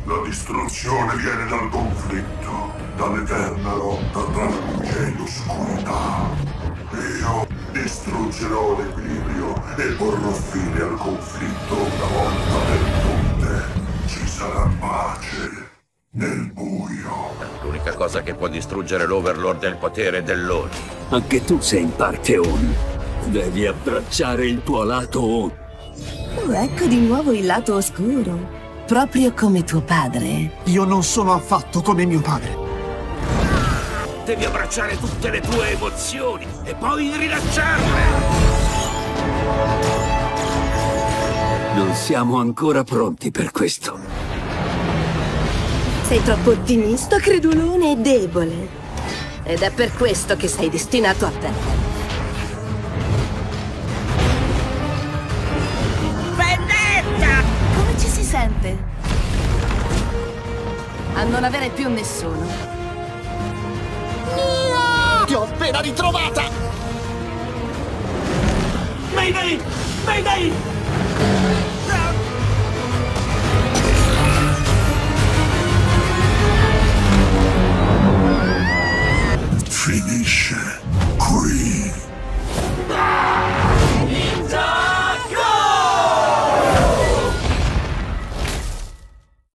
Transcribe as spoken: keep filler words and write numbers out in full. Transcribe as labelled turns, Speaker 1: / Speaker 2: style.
Speaker 1: La distruzione viene dal conflitto, dall'eterna lotta tra la luce e l'oscurità. Io distruggerò l'equilibrio e porrò fine al conflitto una volta per tutte. Ci sarà pace nel buio.
Speaker 2: L'unica cosa che può distruggere l'Overlord è il potere dell'Oni.
Speaker 3: Anche tu sei in parte Oni. Devi abbracciare il tuo lato Oni.
Speaker 4: Oh, ecco di nuovo il lato oscuro. Proprio come tuo padre.
Speaker 5: Io non sono affatto come mio padre.
Speaker 2: Devi abbracciare tutte le tue emozioni e poi rilasciarle!
Speaker 3: Non siamo ancora pronti per questo.
Speaker 4: Sei troppo ottimista, credulone e debole. Ed è per questo che sei destinato a perdere. Vendetta! Come ci si sente? A non avere più nessuno.
Speaker 5: Ti ho appena ritrovata!
Speaker 3: Mayday! Mayday!